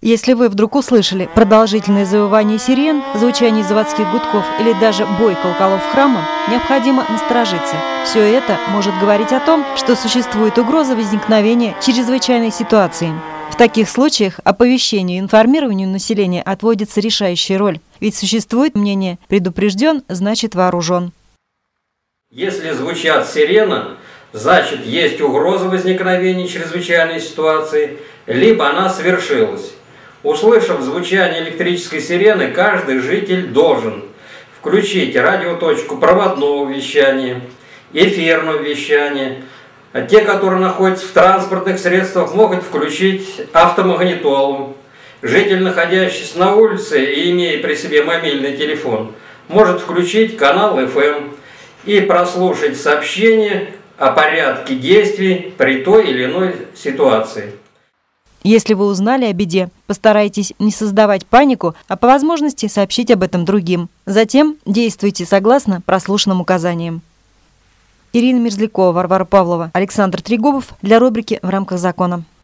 Если вы вдруг услышали продолжительное завывание сирен, звучание заводских гудков или даже бой колоколов храма, необходимо насторожиться. Все это может говорить о том, что существует угроза возникновения чрезвычайной ситуации. В таких случаях оповещению и информированию населения отводится решающая роль, ведь существует мнение «предупрежден, значит вооружен». Если звучат сирены, значит есть угроза возникновения чрезвычайной ситуации, либо она свершилась. Услышав звучание электрической сирены, каждый житель должен включить радиоточку проводного вещания, эфирного вещания. А те, которые находятся в транспортных средствах, могут включить автомагнитолу. Житель, находящийся на улице и имея при себе мобильный телефон, может включить канал FM и прослушать сообщения о порядке действий при той или иной ситуации. Если вы узнали о беде, постарайтесь не создавать панику, а по возможности сообщить об этом другим. Затем действуйте согласно прослушанным указаниям. Ирина Мерзлякова, Варвара Павлова, Александр Трегубов для рубрики «В рамках закона».